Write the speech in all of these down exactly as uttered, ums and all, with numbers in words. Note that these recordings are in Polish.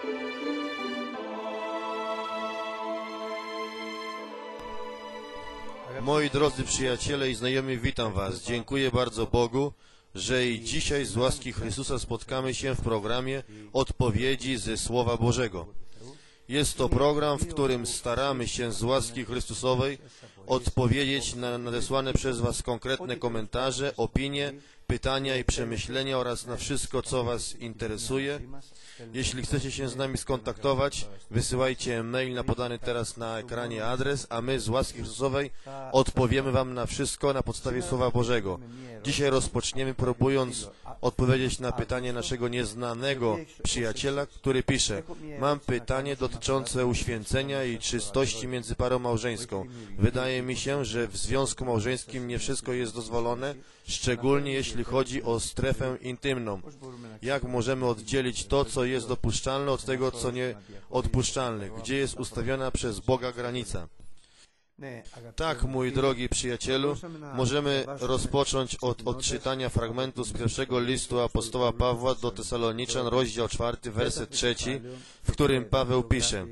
Moi drodzy przyjaciele i znajomi, witam Was. Dziękuję bardzo Bogu, że i dzisiaj z łaski Chrystusa spotkamy się w programie Odpowiedzi ze Słowa Bożego. Jest to program, w którym staramy się z łaski Chrystusowej odpowiedzieć na nadesłane przez Was konkretne komentarze, opinie, pytania i przemyślenia oraz na wszystko, co Was interesuje. Jeśli chcecie się z nami skontaktować, wysyłajcie mail na podany teraz na ekranie adres, a my z łaski Chrystusowej odpowiemy Wam na wszystko na podstawie Słowa Bożego. Dzisiaj rozpoczniemy, próbując odpowiedzieć na pytanie naszego nieznanego przyjaciela, który pisze: mam pytanie dotyczące uświęcenia i czystości między parą małżeńską. Wydaje mi się, że w związku małżeńskim nie wszystko jest dozwolone, szczególnie jeśli chodzi o strefę intymną. Jak możemy oddzielić to, co jest dopuszczalne, od tego, co nieodpuszczalne? Gdzie jest ustawiona przez Boga granica? Tak, mój drogi przyjacielu, możemy rozpocząć od odczytania fragmentu z pierwszego listu apostoła Pawła do Tesaloniczan, rozdział czwarty, werset trzeci, w którym Paweł pisze: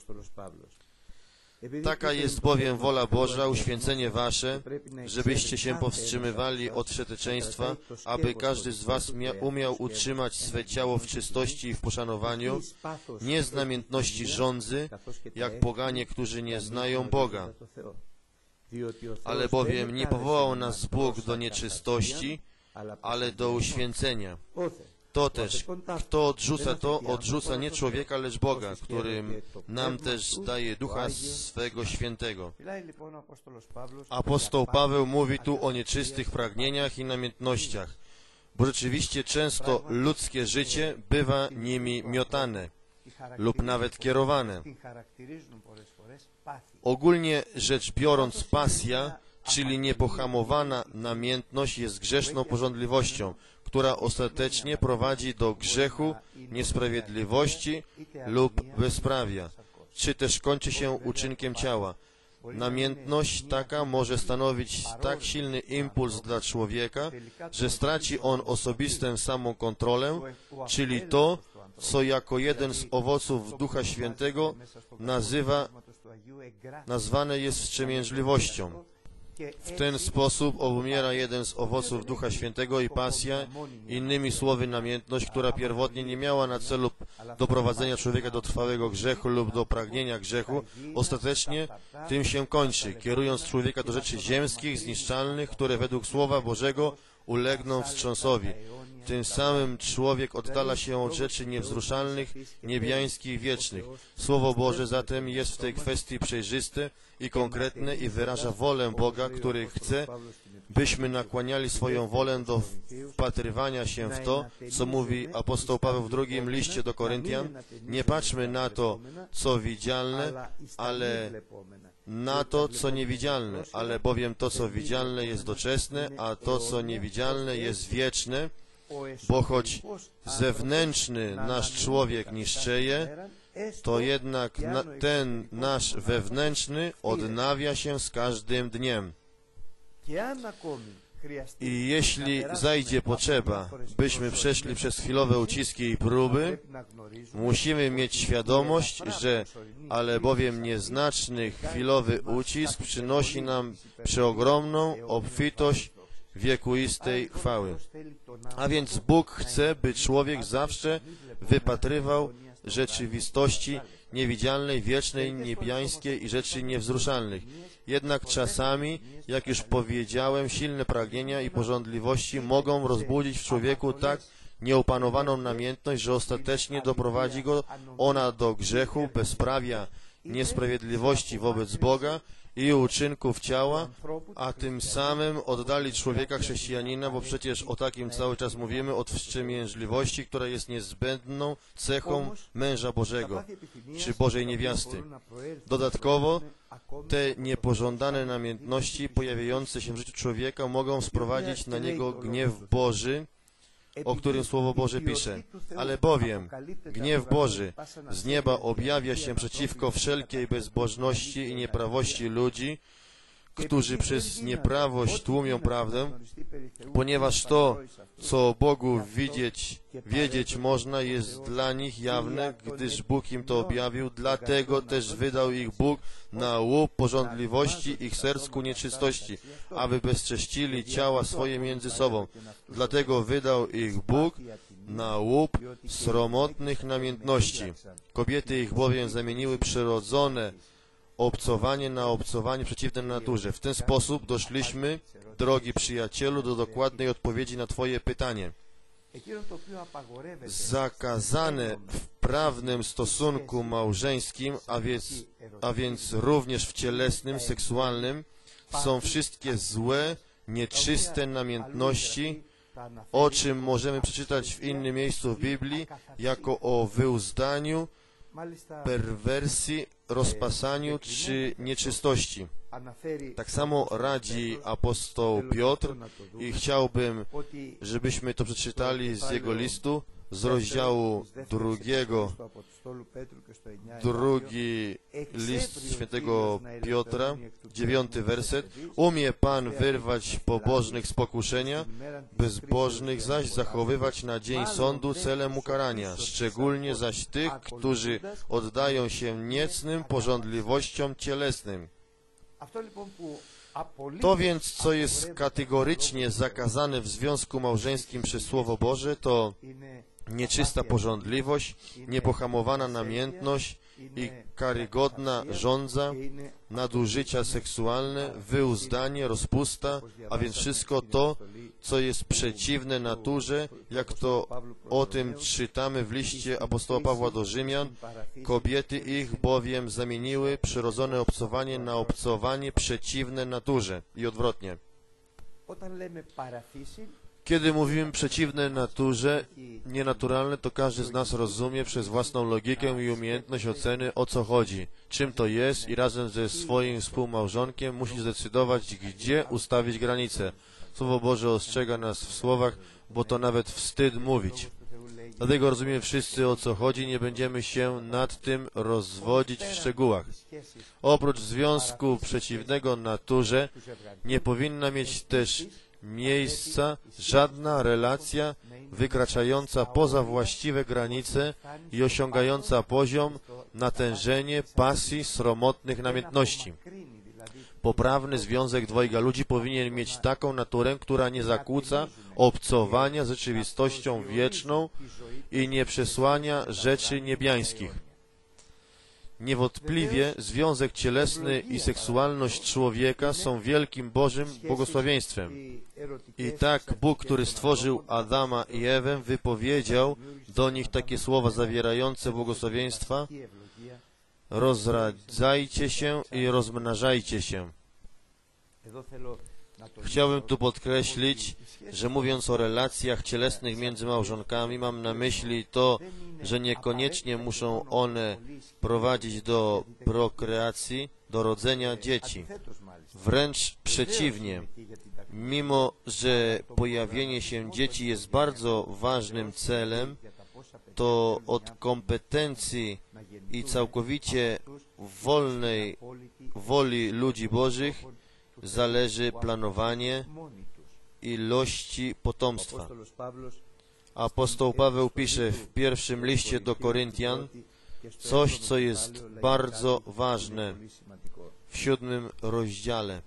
taka jest bowiem wola Boża, uświęcenie wasze, żebyście się powstrzymywali od wszeteczeństwa, aby każdy z was umiał utrzymać swe ciało w czystości i w poszanowaniu, nie z namiętności żądzy, jak poganie, którzy nie znają Boga. Ale bowiem nie powołał nas Bóg do nieczystości, ale do uświęcenia. To też, kto odrzuca to, odrzuca nie człowieka, lecz Boga, którym nam też daje Ducha swego Świętego. Apostoł Paweł mówi tu o nieczystych pragnieniach i namiętnościach, bo rzeczywiście często ludzkie życie bywa nimi miotane lub nawet kierowane. Ogólnie rzecz biorąc, pasja, czyli niepohamowana namiętność, jest grzeszną pożądliwością, która ostatecznie prowadzi do grzechu, niesprawiedliwości lub bezprawia, czy też kończy się uczynkiem ciała. Namiętność taka może stanowić tak silny impuls dla człowieka, że straci on osobistą samokontrolę, czyli to, co jako jeden z owoców Ducha Świętego nazywa, nazwane jest wstrzemięźliwością. W ten sposób obumiera jeden z owoców Ducha Świętego i pasja, innymi słowy namiętność, która pierwotnie nie miała na celu doprowadzenia człowieka do trwałego grzechu lub do pragnienia grzechu, ostatecznie tym się kończy, kierując człowieka do rzeczy ziemskich, zniszczalnych, które według Słowa Bożego ulegną wstrząsowi. Tym samym człowiek oddala się od rzeczy niewzruszalnych, niebiańskich, wiecznych. Słowo Boże zatem jest w tej kwestii przejrzyste i konkretne i wyraża wolę Boga, który chce, byśmy nakłaniali swoją wolę do wpatrywania się w to, co mówi apostoł Paweł w drugim liście do Koryntian. Nie patrzmy na to, co widzialne, ale na to, co niewidzialne, ale bowiem to, co widzialne, jest doczesne, a to, co niewidzialne, jest wieczne, bo choć zewnętrzny nasz człowiek niszczeje, to jednak na, ten nasz wewnętrzny odnawia się z każdym dniem. I jeśli zajdzie potrzeba, byśmy przeszli przez chwilowe uciski i próby, musimy mieć świadomość, że albowiem nieznaczny chwilowy ucisk przynosi nam przeogromną obfitość wiekuistej chwały. A więc Bóg chce, by człowiek zawsze wypatrywał rzeczywistości niewidzialnej, wiecznej, niebiańskiej i rzeczy niewzruszalnych. Jednak czasami, jak już powiedziałem, silne pragnienia i pożądliwości mogą rozbudzić w człowieku tak nieopanowaną namiętność, że ostatecznie doprowadzi go ona do grzechu, bezprawia, niesprawiedliwości wobec Boga i uczynków ciała, a tym samym oddali człowieka chrześcijanina, bo przecież o takim cały czas mówimy, od wstrzemięźliwości, która jest niezbędną cechą męża Bożego, czy Bożej niewiasty. Dodatkowo te niepożądane namiętności pojawiające się w życiu człowieka mogą sprowadzić na niego gniew Boży, o którym Słowo Boże pisze: ale bowiem gniew Boży z nieba objawia się przeciwko wszelkiej bezbożności i nieprawości ludzi, którzy przez nieprawość tłumią prawdę, ponieważ to, co o Bogu widzieć, wiedzieć można, jest dla nich jawne, gdyż Bóg im to objawił, dlatego też wydał ich Bóg na łup pożądliwości ich serc ku nieczystości, aby bezcześcili ciała swoje między sobą. Dlatego wydał ich Bóg na łup sromotnych namiętności. Kobiety ich bowiem zamieniły przyrodzone obcowanie na obcowanie przeciwne naturze. W ten sposób doszliśmy, drogi przyjacielu, do dokładnej odpowiedzi na Twoje pytanie. Zakazane w prawnym stosunku małżeńskim, a więc, a więc również w cielesnym, seksualnym, są wszystkie złe, nieczyste namiętności, o czym możemy przeczytać w innym miejscu w Biblii, jako o wyuzdaniu, perwersji, rozpasaniu czy nieczystości. Tak samo radzi apostoł Piotr i chciałbym, żebyśmy to przeczytali z jego listu, z rozdziału drugiego, drugi list świętego Piotra, dziewiąty werset. Umie Pan wyrwać pobożnych z pokuszenia, bezbożnych zaś zachowywać na dzień sądu celem ukarania, szczególnie zaś tych, którzy oddają się niecnym pożądliwościom cielesnym. To więc, co jest kategorycznie zakazane w związku małżeńskim przez Słowo Boże, to nieczysta pożądliwość, niepohamowana namiętność i karygodna żądza, nadużycia seksualne, wyuzdanie, rozpusta, a więc wszystko to, co jest przeciwne naturze, jak to o tym czytamy w liście apostoła Pawła do Rzymian. Kobiety ich bowiem zamieniły przyrodzone obcowanie na obcowanie przeciwne naturze i odwrotnie. Kiedy mówimy przeciwne naturze, nienaturalne, to każdy z nas rozumie przez własną logikę i umiejętność oceny, o co chodzi, czym to jest i razem ze swoim współmałżonkiem musi zdecydować, gdzie ustawić granice. Słowo Boże ostrzega nas w słowach, bo to nawet wstyd mówić. Dlatego rozumiemy wszyscy, o co chodzi, nie będziemy się nad tym rozwodzić w szczegółach. Oprócz związku przeciwnego naturze, nie powinna mieć też miejsca żadna relacja wykraczająca poza właściwe granice i osiągająca poziom, natężenie pasji, sromotnych namiętności. Poprawny związek dwojga ludzi powinien mieć taką naturę, która nie zakłóca obcowania z rzeczywistością wieczną i nie przesłania rzeczy niebiańskich. Niewątpliwie związek cielesny i seksualność człowieka są wielkim Bożym błogosławieństwem. I tak Bóg, który stworzył Adama i Ewę, wypowiedział do nich takie słowa zawierające błogosławieństwa: rozradzajcie się i rozmnażajcie się. Chciałbym tu podkreślić, że mówiąc o relacjach cielesnych między małżonkami, mam na myśli to, że niekoniecznie muszą one prowadzić do prokreacji, do rodzenia dzieci. Wręcz przeciwnie. Mimo że pojawienie się dzieci jest bardzo ważnym celem, to od kompetencji i całkowicie wolnej woli ludzi Bożych zależy planowanie ilości potomstwa. Apostoł Paweł pisze w pierwszym liście do Koryntian coś, co jest bardzo ważne w siódmym rozdziale.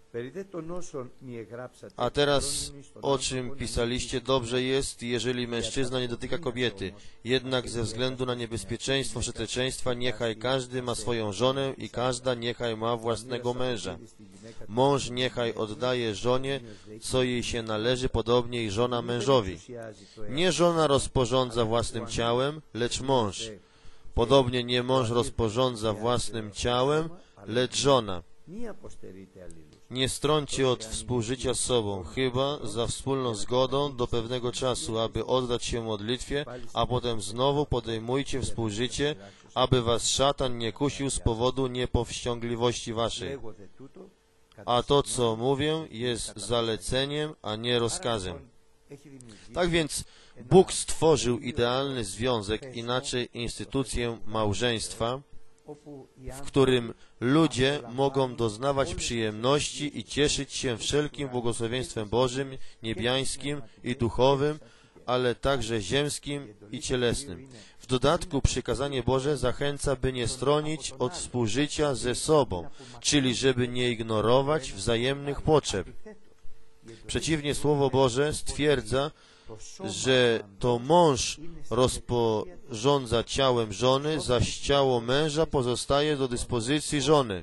A teraz, o czym pisaliście, dobrze jest, jeżeli mężczyzna nie dotyka kobiety. Jednak ze względu na niebezpieczeństwo przeteczeństwa, niechaj każdy ma swoją żonę i każda niechaj ma własnego męża. Mąż niechaj oddaje żonie, co jej się należy, podobnie i żona mężowi. Nie żona rozporządza własnym ciałem, lecz mąż. Podobnie nie mąż rozporządza własnym ciałem, lecz żona. Nie strąćcie od współżycia z sobą, chyba za wspólną zgodą do pewnego czasu, aby oddać się modlitwie, a potem znowu podejmujcie współżycie, aby was szatan nie kusił z powodu niepowściągliwości waszej. A to, co mówię, jest zaleceniem, a nie rozkazem. Tak więc Bóg stworzył idealny związek, inaczej instytucję małżeństwa, w którym ludzie mogą doznawać przyjemności i cieszyć się wszelkim błogosławieństwem Bożym, niebiańskim i duchowym, ale także ziemskim i cielesnym. W dodatku przykazanie Boże zachęca, by nie stronić od współżycia ze sobą, czyli żeby nie ignorować wzajemnych potrzeb. Przeciwnie, Słowo Boże stwierdza, że to mąż rozporządza ciałem żony, zaś ciało męża pozostaje do dyspozycji żony.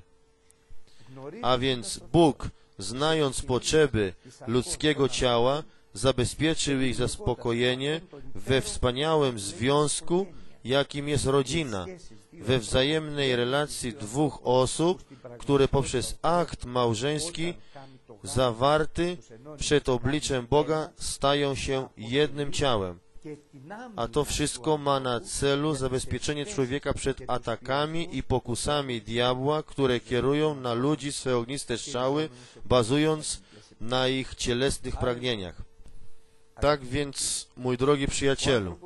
A więc Bóg, znając potrzeby ludzkiego ciała, zabezpieczył ich zaspokojenie we wspaniałym związku, jakim jest rodzina, we wzajemnej relacji dwóch osób, które poprzez akt małżeński zawarty przed obliczem Boga stają się jednym ciałem. A to wszystko ma na celu zabezpieczenie człowieka przed atakami i pokusami diabła, które kierują na ludzi swe ogniste strzały, bazując na ich cielesnych pragnieniach. Tak więc, mój drogi przyjacielu,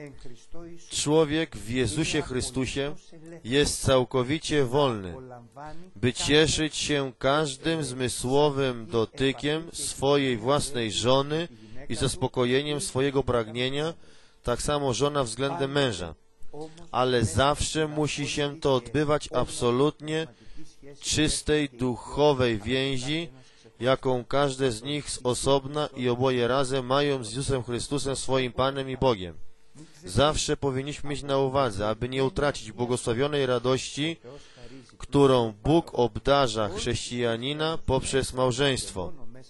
człowiek w Jezusie Chrystusie jest całkowicie wolny, by cieszyć się każdym zmysłowym dotykiem swojej własnej żony i zaspokojeniem swojego pragnienia, tak samo żona względem męża. Ale zawsze musi się to odbywać absolutnie czystej, duchowej więzi, jaką każde z nich z osobna i oboje razem mają z Jezusem Chrystusem, swoim Panem i Bogiem. Zawsze powinniśmy mieć na uwadze, aby nie utracić błogosławionej radości, którą Bóg obdarza chrześcijanina poprzez małżeństwo.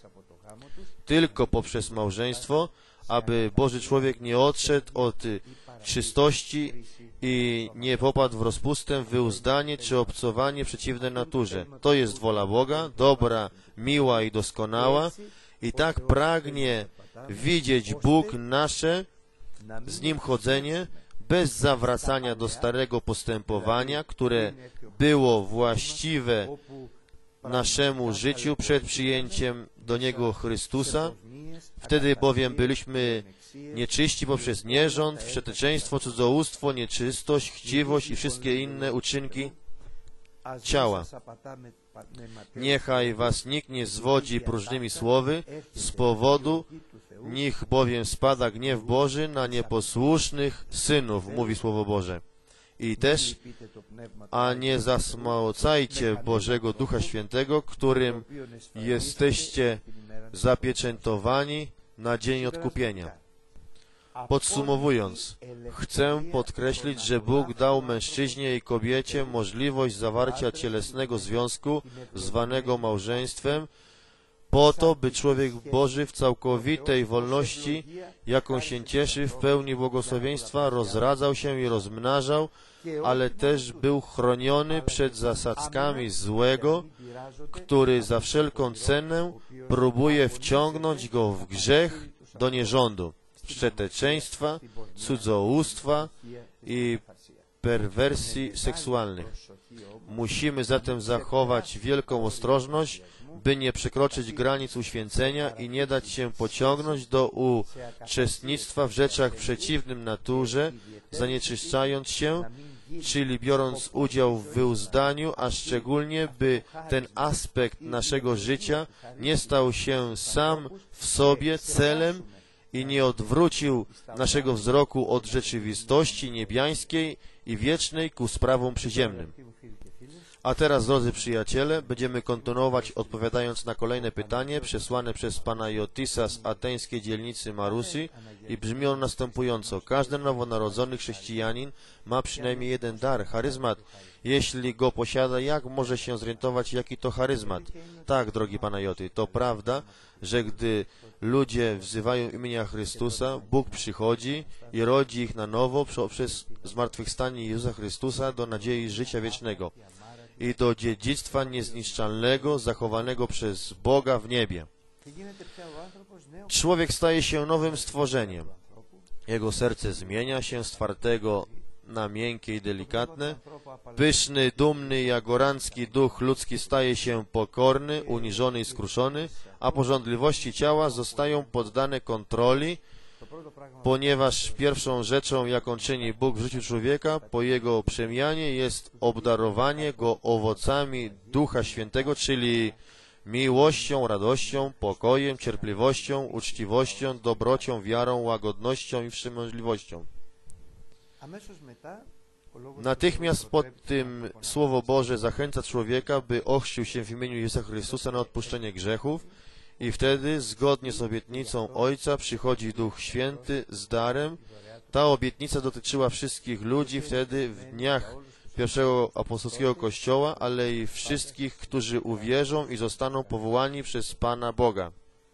Tylko poprzez małżeństwo, aby Boży człowiek nie odszedł od czystości i nie popadł w rozpustę, wyuzdanie czy obcowanie przeciwne naturze. To jest wola Boga, dobra, miła i doskonała, i tak pragnie widzieć Bóg nasze z Nim chodzenie, bez zawracania do starego postępowania, które było właściwe naszemu życiu przed przyjęciem do Niego Chrystusa. Wtedy bowiem byliśmy nieczyści poprzez nierząd, wszeteczeństwo, cudzołóstwo, nieczystość, chciwość i wszystkie inne uczynki ciała. Niechaj was nikt nie zwodzi próżnymi słowy, z powodu nich bowiem spada gniew Boży na nieposłusznych synów, mówi Słowo Boże. I też, a nie zasmałcajcie Bożego Ducha Świętego, którym jesteście zapieczętowani na dzień odkupienia. Podsumowując, chcę podkreślić, że Bóg dał mężczyźnie i kobiecie możliwość zawarcia cielesnego związku, zwanego małżeństwem, po to, by człowiek Boży w całkowitej wolności, jaką się cieszy, w pełni błogosławieństwa, rozradzał się i rozmnażał, ale też był chroniony przed zasadzkami złego, który za wszelką cenę próbuje wciągnąć go w grzech do nierządu, wszeteczeństwa, cudzołóstwa i perwersji seksualnych. Musimy zatem zachować wielką ostrożność, by nie przekroczyć granic uświęcenia i nie dać się pociągnąć do uczestnictwa w rzeczach przeciwnym naturze, zanieczyszczając się, czyli biorąc udział w wyuzdaniu, a szczególnie, by ten aspekt naszego życia nie stał się sam w sobie celem i nie odwrócił naszego wzroku od rzeczywistości niebiańskiej i wiecznej ku sprawom przyziemnym. A teraz, drodzy przyjaciele, będziemy kontynuować, odpowiadając na kolejne pytanie przesłane przez pana Jotisa z ateńskiej dzielnicy Marusi, i brzmi on następująco. Każdy nowonarodzony chrześcijanin ma przynajmniej jeden dar, charyzmat. Jeśli go posiada, jak może się zorientować, jaki to charyzmat? Tak, drogi pana Joty, to prawda, że gdy ludzie wzywają imienia Chrystusa, Bóg przychodzi i rodzi ich na nowo poprzez zmartwychwstanie Jezusa Chrystusa do nadziei życia wiecznego i do dziedzictwa niezniszczalnego, zachowanego przez Boga w niebie. Człowiek staje się nowym stworzeniem. Jego serce zmienia się z twardego na miękkie i delikatne. Pyszny, dumny i agorancki duch ludzki staje się pokorny, uniżony i skruszony, a pożądliwości ciała zostają poddane kontroli ponieważ pierwszą rzeczą, jaką czyni Bóg w życiu człowieka po jego przemianie, jest obdarowanie go owocami Ducha Świętego, czyli miłością, radością, pokojem, cierpliwością, uczciwością, dobrocią, wiarą, łagodnością i wstrzemięźliwością. Natychmiast po tym Słowo Boże zachęca człowieka, by ochrzcił się w imieniu Jezusa Chrystusa na odpuszczenie grzechów i wtedy, zgodnie z obietnicą Ojca, przychodzi Duch Święty z darem. Ta obietnica dotyczyła wszystkich ludzi wtedy w dniach pierwszego apostolskiego Kościoła, ale i wszystkich, którzy uwierzą i zostaną powołani przez Pana Boga.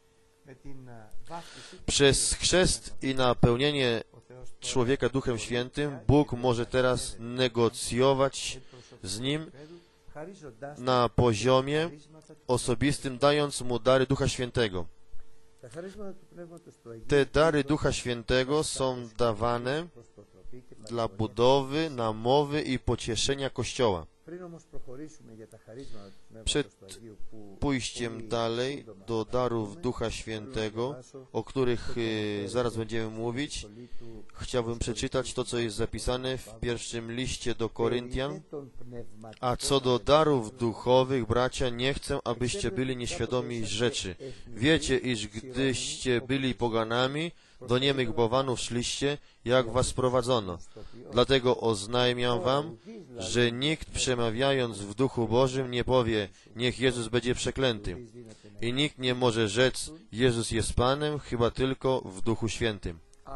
Przez chrzest i napełnienie człowieka Duchem Świętym Bóg może teraz negocjować z nim na poziomie osobistym, dając mu dary Ducha Świętego. Te dary Ducha Świętego są dawane dla budowy, namowy i pocieszenia Kościoła. Przed pójściem dalej do darów Ducha Świętego, o których y, zaraz będziemy mówić, chciałbym przeczytać to, co jest zapisane w pierwszym liście do Koryntian. A co do darów duchowych, bracia, nie chcę, abyście byli nieświadomi rzeczy. Wiecie, iż gdyście byli poganami, do niemych bałwanów szliście, jak was prowadzono. Dlatego oznajmiam wam, że nikt przemawiając w Duchu Bożym nie powie, niech Jezus będzie przeklęty. I nikt nie może rzec, Jezus jest Panem, chyba tylko w Duchu Świętym.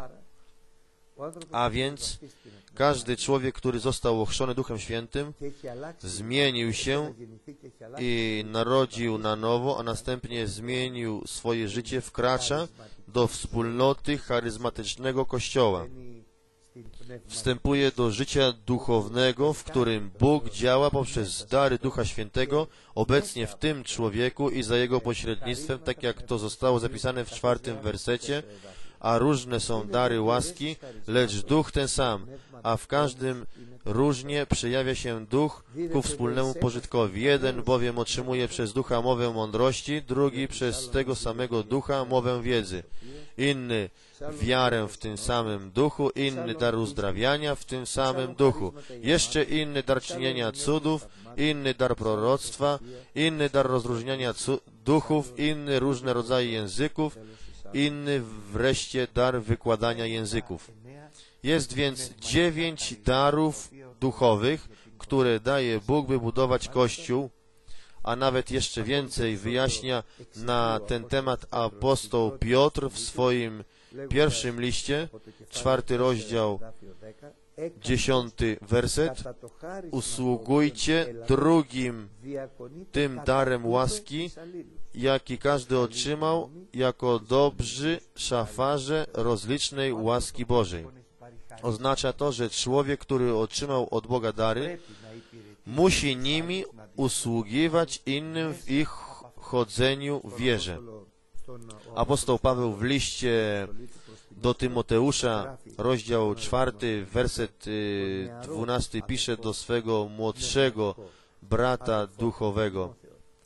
A więc każdy człowiek, który został ochrzczony Duchem Świętym, zmienił się i narodził na nowo, a następnie zmienił swoje życie, wkracza do wspólnoty charyzmatycznego Kościoła. Wstępuje do życia duchownego, w którym Bóg działa poprzez dary Ducha Świętego obecnie w tym człowieku i za jego pośrednictwem, tak jak to zostało zapisane w czwartym wersecie, a różne są dary łaski, lecz Duch ten sam, a w każdym różnie przejawia się Duch ku wspólnemu pożytkowi. Jeden bowiem otrzymuje przez Ducha mowę mądrości, drugi przez tego samego Ducha mowę wiedzy, inny wiarę w tym samym Duchu, inny dar uzdrawiania w tym samym Duchu, jeszcze inny dar czynienia cudów, inny dar proroctwa, inny dar rozróżniania duchów, inny różne rodzaje języków, inny wreszcie dar wykładania języków. Jest więc dziewięć darów duchowych, które daje Bóg, by budować Kościół, a nawet jeszcze więcej wyjaśnia na ten temat apostoł Piotr w swoim pierwszym liście, czwarty rozdział, dziesiąty werset. Usługujcie drugim tym darem łaski, jaki każdy otrzymał, jako dobrzy szafarze rozlicznej łaski Bożej. Oznacza to, że człowiek, który otrzymał od Boga dary, musi nimi usługiwać innym w ich chodzeniu w wierze. Apostoł Paweł w liście do Tymoteusza, rozdział czwarty, werset dwunasty, pisze do swego młodszego brata duchowego.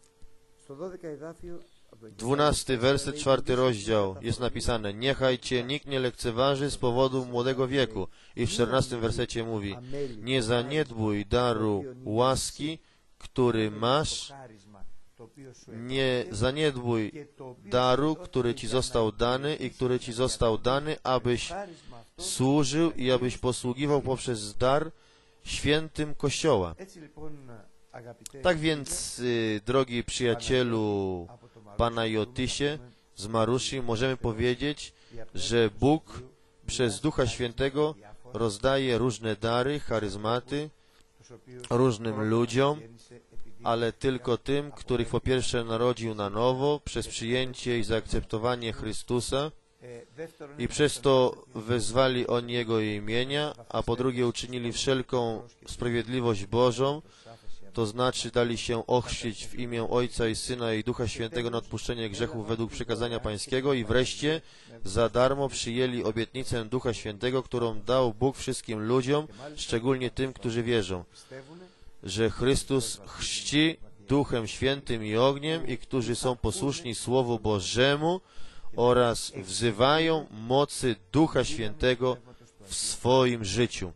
Dwunasty werset, czwarty rozdział, jest napisane: niechaj cię nikt nie lekceważy z powodu młodego wieku. I w czternastym wersecie mówi: nie zaniedbuj daru łaski, który masz, nie zaniedbuj daru, który ci został dany i który ci został dany, abyś służył i abyś posługiwał poprzez dar świętym Kościoła. Tak więc, y, drogi przyjacielu Pana Jotysie z Marusi, możemy powiedzieć, że Bóg przez Ducha Świętego rozdaje różne dary, charyzmaty różnym ludziom, ale tylko tym, których po pierwsze narodził na nowo przez przyjęcie i zaakceptowanie Chrystusa i przez to wezwali oni Jego imienia, a po drugie uczynili wszelką sprawiedliwość Bożą, to znaczy dali się ochrzcić w imię Ojca i Syna i Ducha Świętego na odpuszczenie grzechów według przykazania Pańskiego i wreszcie za darmo przyjęli obietnicę Ducha Świętego, którą dał Bóg wszystkim ludziom, szczególnie tym, którzy wierzą, że Chrystus chrzci Duchem Świętym i ogniem i którzy są posłuszni Słowu Bożemu oraz wzywają mocy Ducha Świętego w swoim życiu.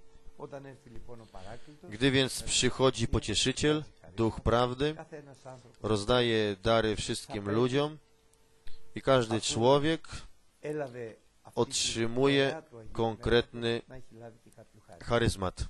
Gdy więc przychodzi Pocieszyciel, Duch Prawdy, rozdaje dary wszystkim ludziom i każdy człowiek otrzymuje konkretny charyzmat.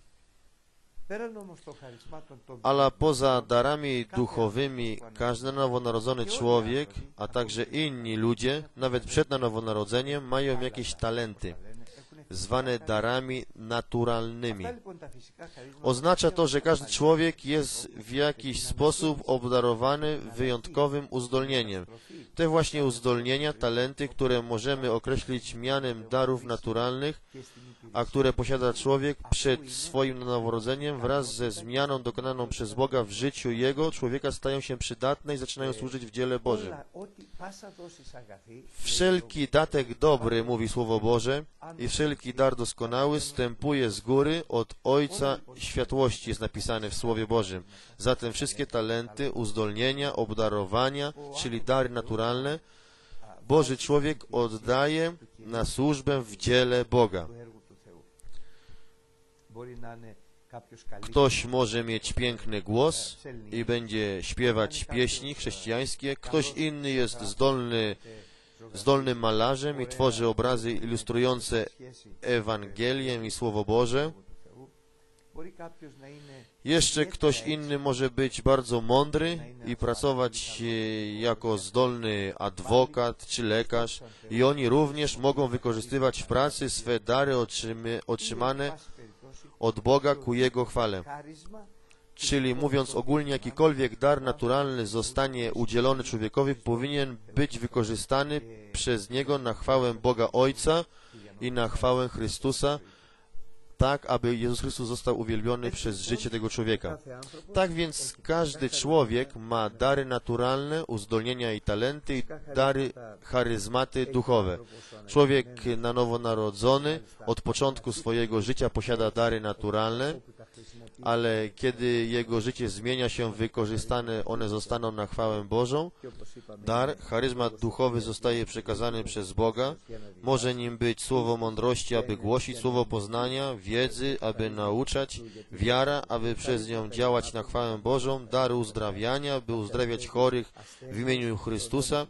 Ale poza darami duchowymi każdy nowonarodzony człowiek, a także inni ludzie, nawet przed nowonarodzeniem, mają jakieś talenty, zwane darami naturalnymi. Oznacza to, że każdy człowiek jest w jakiś sposób obdarowany wyjątkowym uzdolnieniem. Te właśnie uzdolnienia, talenty, które możemy określić mianem darów naturalnych, a które posiada człowiek przed swoim noworodzeniem, wraz ze zmianą dokonaną przez Boga w życiu jego, człowieka stają się przydatne i zaczynają służyć w dziele Bożym. Wszelki datek dobry, mówi Słowo Boże, i wszelki dar doskonały zstępuje z góry od Ojca Światłości, jest napisane w Słowie Bożym. Zatem wszystkie talenty, uzdolnienia, obdarowania, czyli dary naturalne, Boży człowiek oddaje na służbę w dziele Boga. Ktoś może mieć piękny głos i będzie śpiewać pieśni chrześcijańskie, ktoś inny jest zdolny, zdolnym malarzem i tworzy obrazy ilustrujące Ewangelię i Słowo Boże. Jeszcze ktoś inny może być bardzo mądry i pracować jako zdolny adwokat czy lekarz i oni również mogą wykorzystywać w pracy swe dary otrzymane od Boga ku Jego chwale. Czyli mówiąc ogólnie, jakikolwiek dar naturalny zostanie udzielony człowiekowi, powinien być wykorzystany przez niego na chwałę Boga Ojca i na chwałę Chrystusa, tak, aby Jezus Chrystus został uwielbiony przez życie tego człowieka. Tak więc każdy człowiek ma dary naturalne, uzdolnienia i talenty i dary, charyzmaty duchowe. Człowiek na nowo narodzony od początku swojego życia posiada dary naturalne, ale kiedy jego życie zmienia się, wykorzystane one zostaną na chwałę Bożą. Dar, charyzmat duchowy zostaje przekazany przez Boga. Może nim być słowo mądrości, aby głosić słowo poznania, wiedzy, aby nauczać, wiara, aby przez nią działać na chwałę Bożą, dar uzdrawiania, by uzdrawiać chorych w imieniu Chrystusa,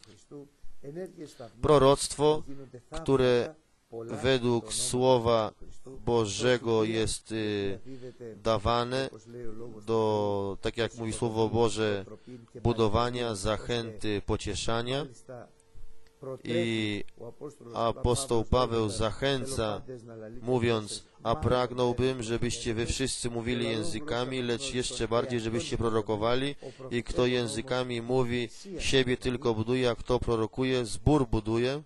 proroctwo, które według Słowa Bożego jest y, dawane do, tak jak mówi Słowo Boże, budowania, zachęty, pocieszania. I apostoł Paweł zachęca, mówiąc, a pragnąłbym, żebyście wy wszyscy mówili językami, lecz jeszcze bardziej, żebyście prorokowali i kto językami mówi, siebie tylko buduje, a kto prorokuje, zbór buduje.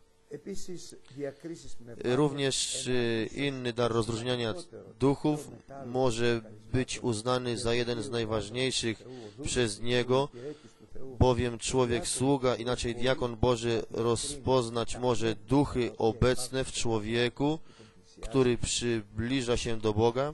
Również inny dar rozróżniania duchów może być uznany za jeden z najważniejszych przez niego, bowiem człowiek sługa, inaczej diakon Boży, rozpoznać może duchy obecne w człowieku, który przybliża się do Boga.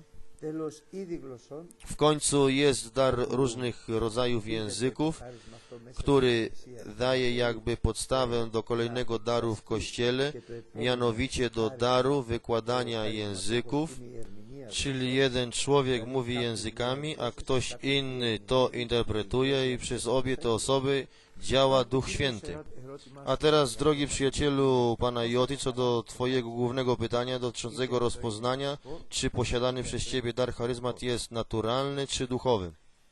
W końcu jest dar różnych rodzajów języków, który daje jakby podstawę do kolejnego daru w Kościele, mianowicie do daru wykładania języków, czyli jeden człowiek mówi językami, a ktoś inny to interpretuje i przez obie te osoby działa Duch Święty. A teraz, drogi przyjacielu Pana Joti, co do Twojego głównego pytania dotyczącego rozpoznania, czy posiadany przez Ciebie dar charyzmat jest naturalny, czy duchowy?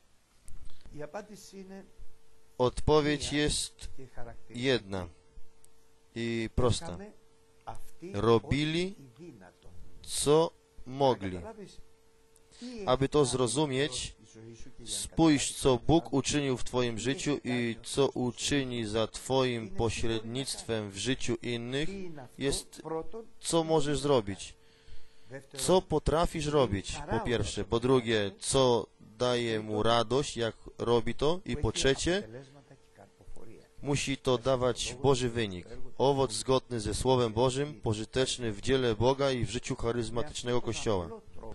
Odpowiedź jest jedna i prosta. Robili, co mogli. Aby to zrozumieć, spójrz, co Bóg uczynił w Twoim życiu i co uczyni za Twoim pośrednictwem w życiu innych, jest, co możesz zrobić. Co potrafisz robić, po pierwsze. Po drugie, co daje Mu radość, jak robi to. I po trzecie, musi to dawać Boży wynik. Owoc zgodny ze Słowem Bożym, pożyteczny w dziele Boga i w życiu charyzmatycznego Kościoła.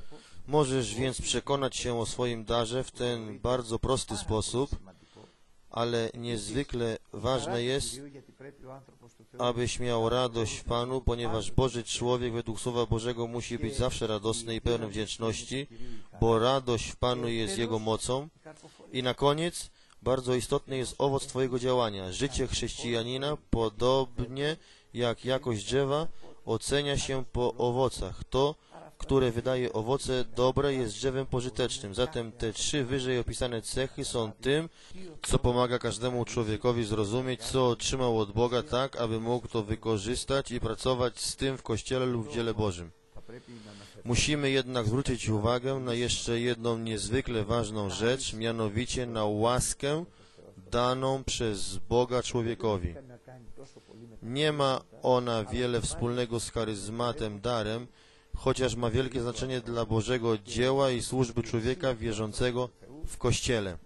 Możesz więc przekonać się o swoim darze w ten bardzo prosty sposób, ale niezwykle ważne jest, abyś miał radość w Panu, ponieważ Boży człowiek według Słowa Bożego musi być zawsze radosny i pełny wdzięczności, bo radość w Panu jest Jego mocą. I na koniec, bardzo istotny jest owoc Twojego działania. Życie chrześcijanina, podobnie jak jakość drzewa, ocenia się po owocach. To, które wydaje owoce dobre, jest drzewem pożytecznym. Zatem te trzy wyżej opisane cechy są tym, co pomaga każdemu człowiekowi zrozumieć, co otrzymał od Boga, tak, aby mógł to wykorzystać i pracować z tym w Kościele lub w dziele Bożym. Musimy jednak zwrócić uwagę na jeszcze jedną niezwykle ważną rzecz, mianowicie na łaskę daną przez Boga człowiekowi. Nie ma ona wiele wspólnego z charyzmatem, darem, chociaż ma wielkie znaczenie dla Bożego dzieła i służby człowieka wierzącego w Kościele.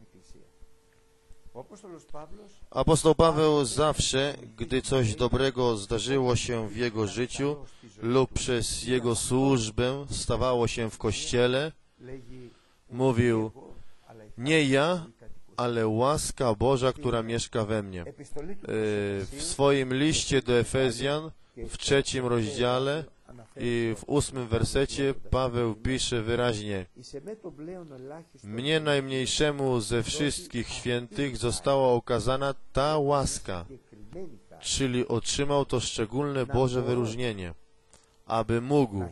Apostoł Paweł zawsze, gdy coś dobrego zdarzyło się w jego życiu lub przez jego służbę stawało się w Kościele, mówił: nie ja, ale łaska Boża, która mieszka we mnie. W swoim liście do Efezjan w trzecim rozdziale i w ósmym wersecie Paweł pisze wyraźnie: mnie najmniejszemu ze wszystkich świętych została okazana ta łaska, czyli otrzymał to szczególne Boże wyróżnienie, aby mógł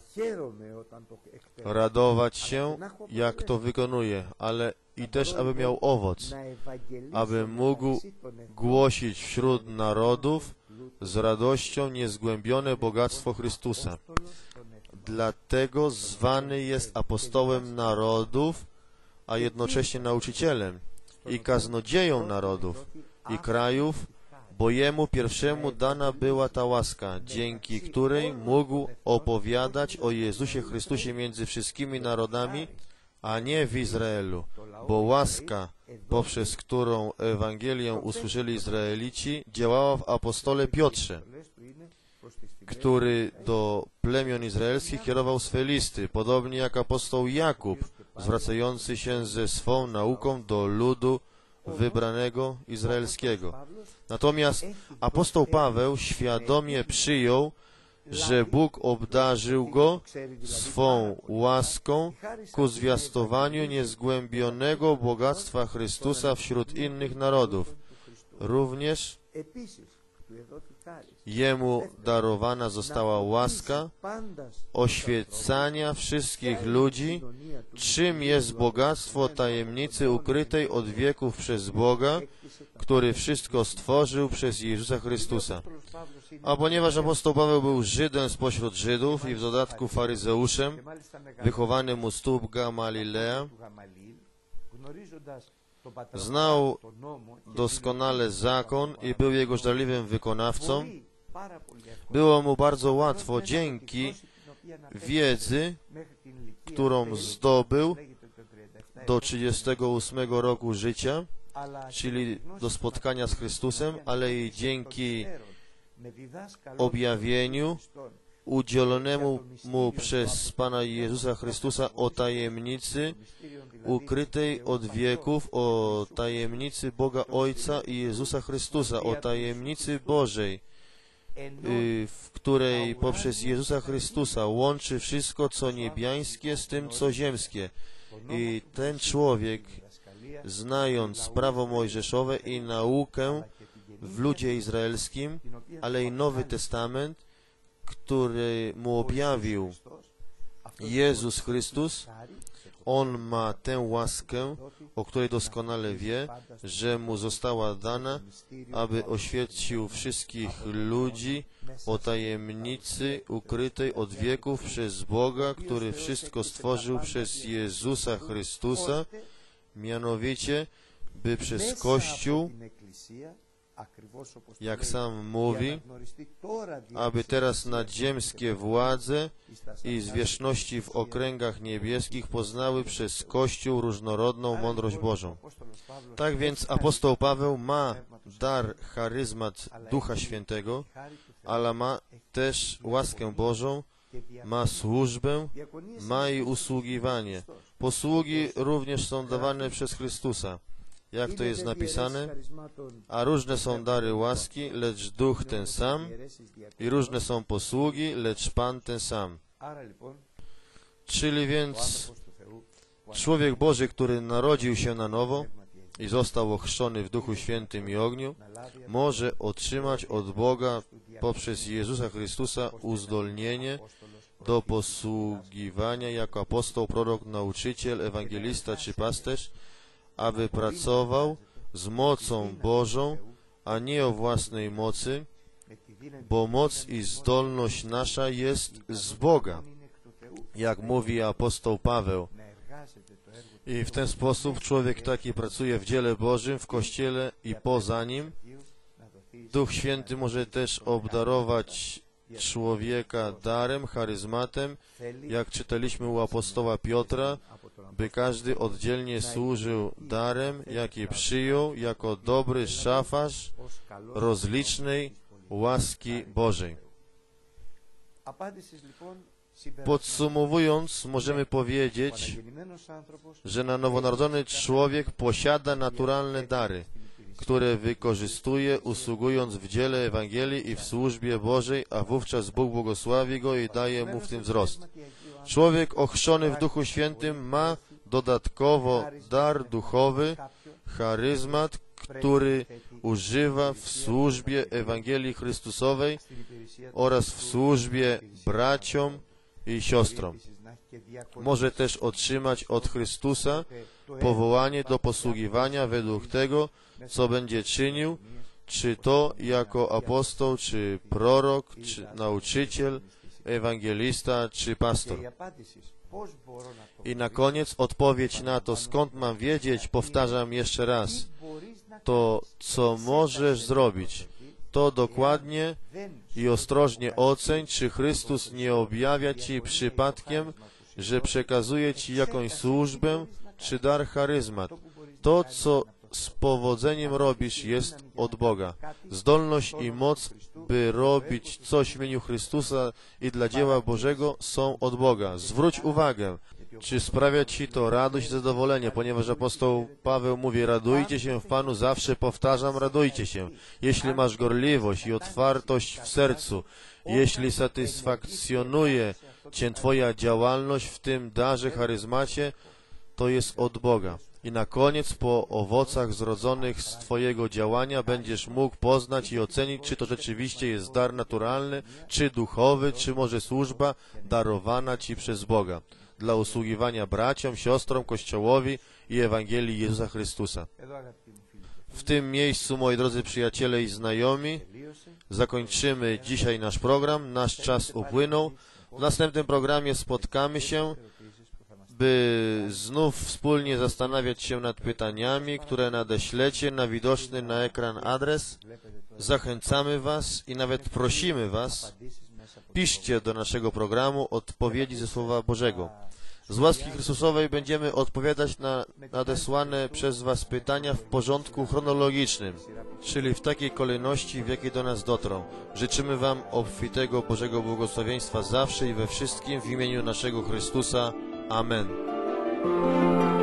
radować się, jak to wykonuje, ale i też, aby miał owoc, aby mógł głosić wśród narodów z radością niezgłębione bogactwo Chrystusa. Dlatego zwany jest apostołem narodów, a jednocześnie nauczycielem i kaznodzieją narodów i krajów, bo jemu pierwszemu dana była ta łaska, dzięki której mógł opowiadać o Jezusie Chrystusie między wszystkimi narodami, a nie w Izraelu, bo łaska, poprzez którą Ewangelię usłyszeli Izraelici, działała w apostole Piotrze, który do plemion izraelskich kierował swe listy, podobnie jak apostoł Jakub, zwracający się ze swą nauką do ludu wybranego izraelskiego. Natomiast apostoł Paweł świadomie przyjął, że Bóg obdarzył go swą łaską ku zwiastowaniu niezgłębionego bogactwa Chrystusa wśród innych narodów. Również jemu darowana została łaska oświecania wszystkich ludzi, czym jest bogactwo tajemnicy ukrytej od wieków przez Boga, który wszystko stworzył przez Jezusa Chrystusa. A ponieważ apostoł Paweł był Żydem spośród Żydów i w dodatku faryzeuszem, wychowanym u stóp Gamalilea, znał doskonale zakon i był jego żarliwym wykonawcą, było mu bardzo łatwo dzięki wiedzy, którą zdobył do trzydziestego ósmego roku życia, czyli do spotkania z Chrystusem, ale i dzięki objawieniu udzielonemu mu przez Pana Jezusa Chrystusa o tajemnicy ukrytej od wieków, o tajemnicy Boga Ojca i Jezusa Chrystusa, o tajemnicy Bożej, w której poprzez Jezusa Chrystusa łączy wszystko, co niebiańskie z tym, co ziemskie. I ten człowiek, znając prawo mojżeszowe i naukę w ludzie izraelskim, ale i Nowy Testament, który mu objawił Jezus Chrystus, on ma tę łaskę, o której doskonale wie, że mu została dana, aby oświecił wszystkich ludzi o tajemnicy ukrytej od wieków przez Boga, który wszystko stworzył przez Jezusa Chrystusa, mianowicie, by przez Kościół, jak sam mówi, aby teraz nadziemskie władze i zwierzchności w okręgach niebieskich poznały przez Kościół różnorodną mądrość Bożą. Tak więc apostoł Paweł ma dar, charyzmat Ducha Świętego, ale ma też łaskę Bożą, ma służbę, ma i usługiwanie. Posługi również są dawane przez Chrystusa. jak to jest napisane, a różne są dary łaski, lecz duch ten sam, i różne są posługi, lecz Pan ten sam. Czyli więc człowiek Boży, który narodził się na nowo i został ochrzczony w Duchu Świętym i ogniu, może otrzymać od Boga poprzez Jezusa Chrystusa uzdolnienie do posługiwania jako apostoł, prorok, nauczyciel, ewangelista czy pasterz, aby pracował z mocą Bożą, a nie o własnej mocy, bo moc i zdolność nasza jest z Boga, jak mówi apostoł Paweł. I w ten sposób człowiek taki pracuje w dziele Bożym, w Kościele i poza nim. Duch Święty może też obdarować człowieka darem, charyzmatem, jak czytaliśmy u apostoła Piotra, by każdy oddzielnie służył darem, jaki przyjął jako dobry szafarz rozlicznej łaski Bożej. Podsumowując, możemy powiedzieć, że na nowonarodzony człowiek posiada naturalne dary, które wykorzystuje, usługując w dziele Ewangelii i w służbie Bożej, a wówczas Bóg błogosławi go i daje mu w tym wzrost. Człowiek ochrzczony w Duchu Świętym ma dodatkowo dar duchowy, charyzmat, który używa w służbie Ewangelii Chrystusowej oraz w służbie braciom i siostrom. Może też otrzymać od Chrystusa powołanie do posługiwania według tego, co będzie czynił, czy to jako apostoł, czy prorok, czy nauczyciel, ewangelista, czy pastor. I na koniec odpowiedź na to, skąd mam wiedzieć, powtarzam jeszcze raz, to co możesz zrobić, to dokładnie i ostrożnie oceń, czy Chrystus nie objawia Ci przypadkiem, że przekazuje Ci jakąś służbę, czy dar charyzmat. To, co z powodzeniem robisz, jest od Boga. Zdolność i moc, by robić coś w imieniu Chrystusa i dla dzieła Bożego, są od Boga. Zwróć uwagę, czy sprawia Ci to radość i zadowolenie, ponieważ apostoł Paweł mówi, radujcie się w Panu, zawsze powtarzam, radujcie się. Jeśli masz gorliwość i otwartość w sercu, jeśli satysfakcjonuje Cię Twoja działalność w tym darze, charyzmacie, to jest od Boga. I na koniec, po owocach zrodzonych z Twojego działania, będziesz mógł poznać i ocenić, czy to rzeczywiście jest dar naturalny, czy duchowy, czy może służba darowana Ci przez Boga dla usługiwania braciom, siostrom, Kościołowi i Ewangelii Jezusa Chrystusa. W tym miejscu, moi drodzy przyjaciele i znajomi, zakończymy dzisiaj nasz program. Nasz czas upłynął. W następnym programie spotkamy się, by znów wspólnie zastanawiać się nad pytaniami, które nadeślecie na widoczny na ekran adres. Zachęcamy Was i nawet prosimy Was, piszcie do naszego programu odpowiedzi ze Słowa Bożego. Z łaski Chrystusowej będziemy odpowiadać na nadesłane przez Was pytania w porządku chronologicznym, czyli w takiej kolejności, w jakiej do nas dotrą. Życzymy Wam obfitego Bożego błogosławieństwa zawsze i we wszystkim w imieniu naszego Chrystusa. Amen.